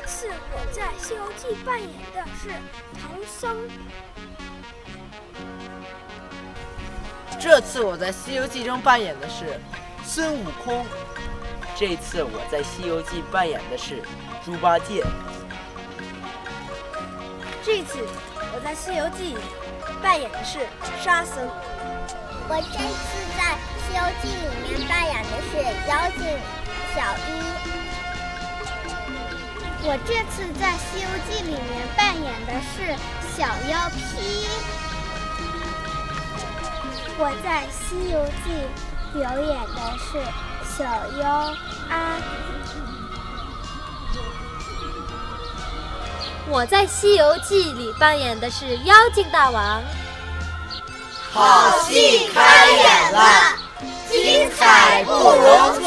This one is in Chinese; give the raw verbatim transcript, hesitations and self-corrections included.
次我在《西游记》扮演的是唐僧。 这次我在《西游记》中扮演的是孙悟空。这次我在《西游记》扮演的是猪八戒。 这次我在《西游记》扮演的是沙僧。 我这次在《西游记》里面扮演的是妖精小一。 我这次在《西游记》里面扮演的是小妖批。 我在《西游记》表演的是小妖阿。 我在《西游记》里扮演的是妖精大王。 好戏开演了，精彩不容